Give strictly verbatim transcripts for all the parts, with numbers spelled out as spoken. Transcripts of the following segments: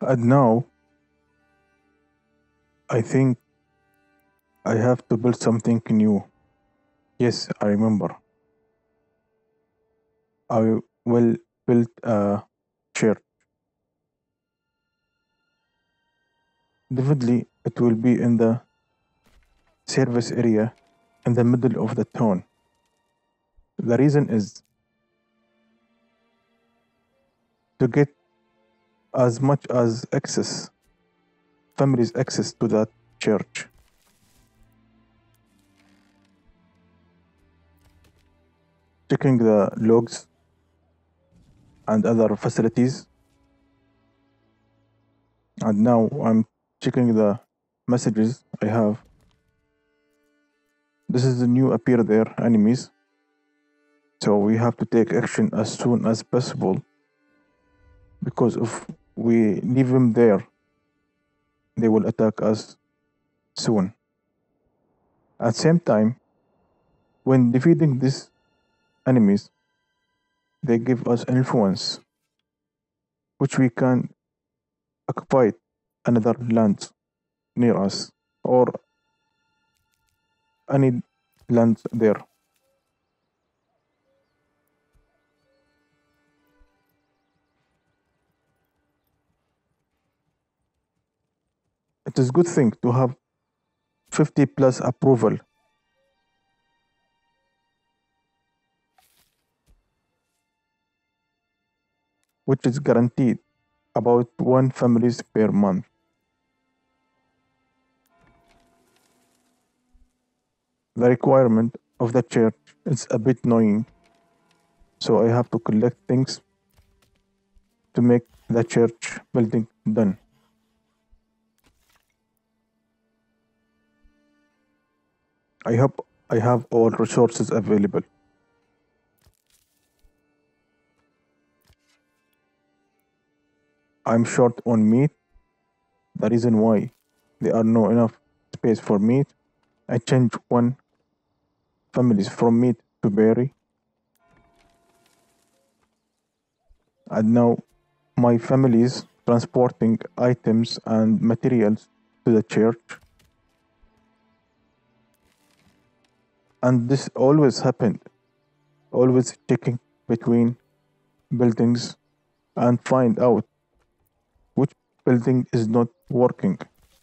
And now I think I have to build something new. Yes, I remember. I will build a church. Definitely, it will be in the service area in the middle of the town. The reason is to get as much as access, families access to that church. Checking the logs and other facilities. And now I'm checking the messages I have. This is the new appear there enemies. So we have to take action as soon as possible because if we leave them there, they will attack us soon. At the same time, when defeating these enemies, they give us influence, which we can occupy another land near us or any land there. It is good thing to have fifty plus approval, which is guaranteed about one families per month. The requirement of the church is a bit annoying, so I have to collect things to make the church building done. I hope I have all resources available. I'm short on meat. The reason why there are no enough space for meat, I change one families from meat to berry, and now my family is transporting items and materials to the church. And this always happened, always checking between buildings and find out which building is not working.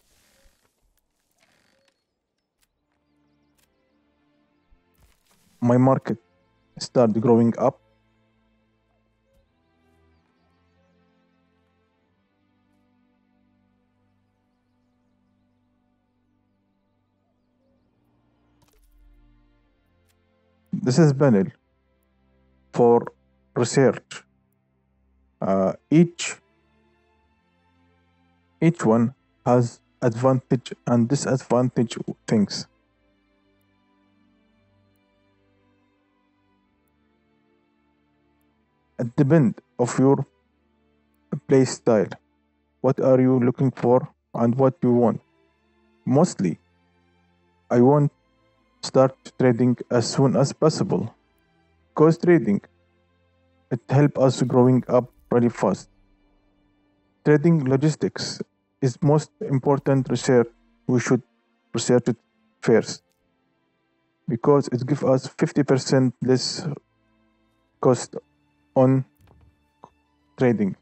My market started growing up. This is panel for research. Uh, each each one has advantage and disadvantage things. It depends of your play style. What are you looking for and what you want? Mostly, I want start trading as soon as possible. Cause trading it help us growing up really fast. Trading logistics is most important research. We should research it first because it gives us fifty percent less cost on trading.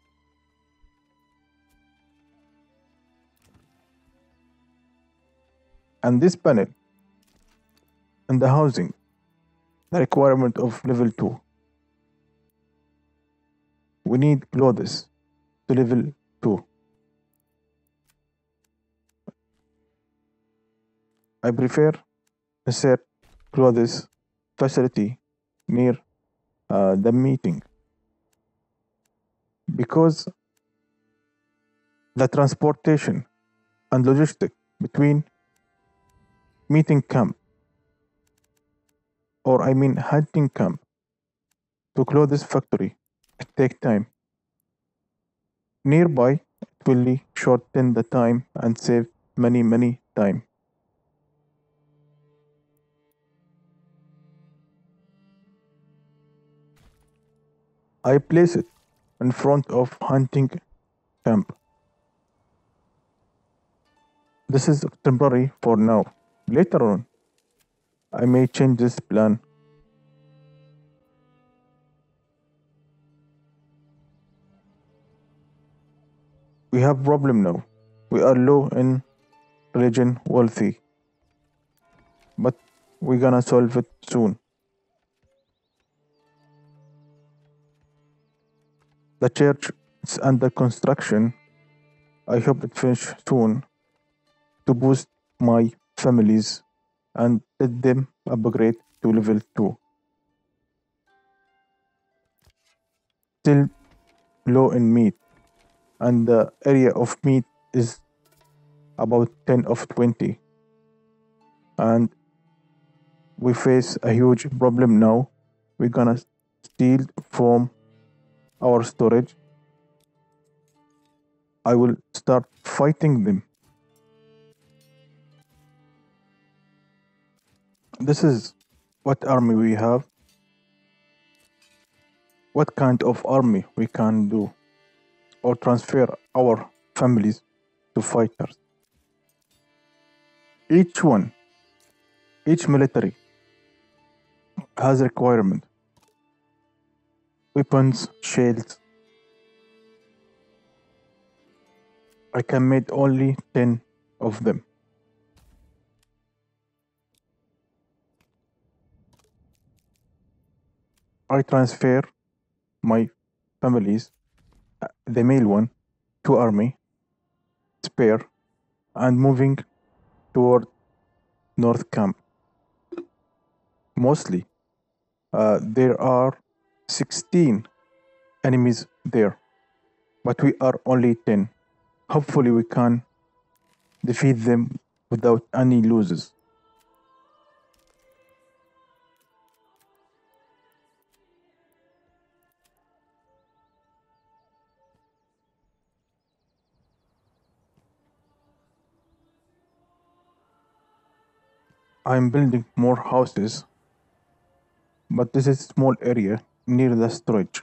And this panel and the housing, the requirement of level two. We need clothes to level two. I prefer insert clothes facility near uh, the meeting because the transportation and logistic between meeting camp or I mean hunting camp to clothes factory it take time. Nearby it will shorten the time and save many many time. I place it in front of hunting camp. This is temporary for now. Later on, I may change this plan. We have problem now. We are low in religion wealthy, but we're gonna solve it soon. The church is under construction. I hope it finish soon to boost my families and let them upgrade to level two. Still low in meat, and the area of meat is about ten of twenty. And we face a huge problem now. We're gonna steal from our storage. I will start fighting them. This is what army we have, what kind of army we can do, or transfer our families to fighters. Each one, each military has requirement, weapons, shields. I can make only ten of them. I transfer my families, uh, the male one, to army, spare, and moving toward North Camp. Mostly, uh, there are sixteen enemies there, but we are only ten. Hopefully, we can defeat them without any losses. I'm building more houses, but this is small area near the storage.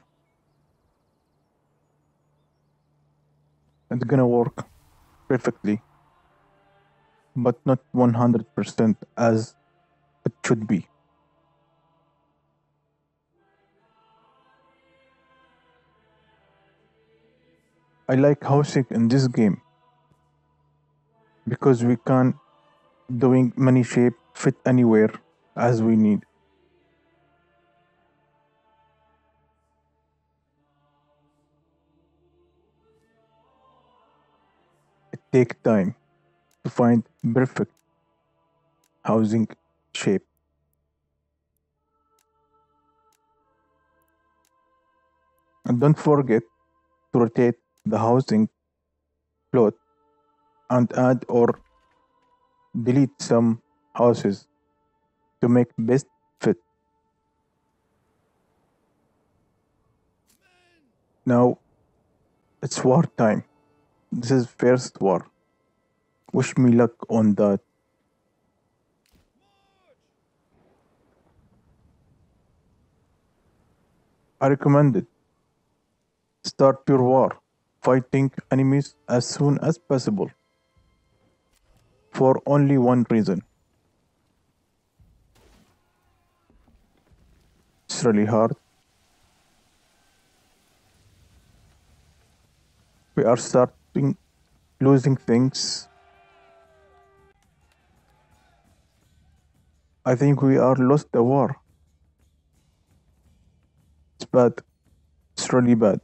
It's gonna work perfectly, but not one hundred percent as it should be. I like housing in this game because we can doing many shape fit anywhere as we need. It take time to find perfect housing shape. And don't forget to rotate the housing plot and add or delete some houses to make best fit. Now it's war time. This is first war. Wish me luck on that. I recommend it. Start your war, fighting enemies as soon as possible. For only one reason. It's really hard. We are starting losing things. I think we are lost the war. It's bad. It's really bad.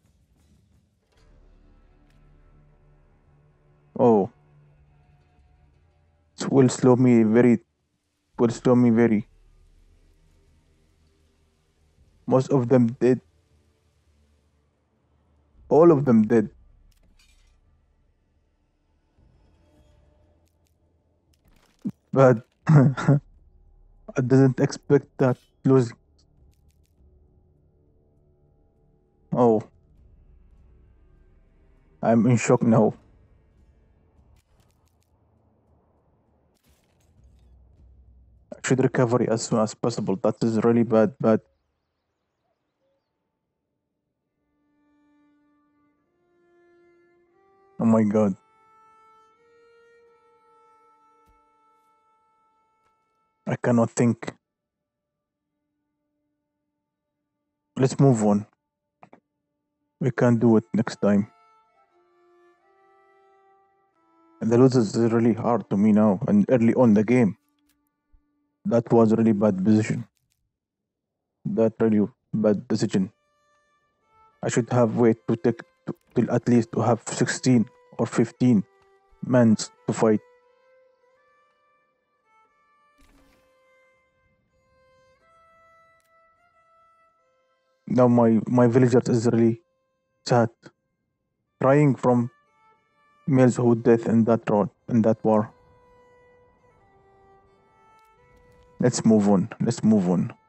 Oh, it will slow me very. Will slow me very. Most of them did. All of them did. But I didn't expect that losing. Oh, I'm in shock now. I should recover as soon as possible. That is really bad. Bad. Oh my god. I cannot think. Let's move on. We can do it next time. And the losers is really hard to me now and early on the game. That was really bad position. That really bad decision. I should have waited to take to, till at least to have sixteen or fifteen men to fight. Now my my villagers is really sad, crying from males who death in that road in that war. Let's move on. Let's move on.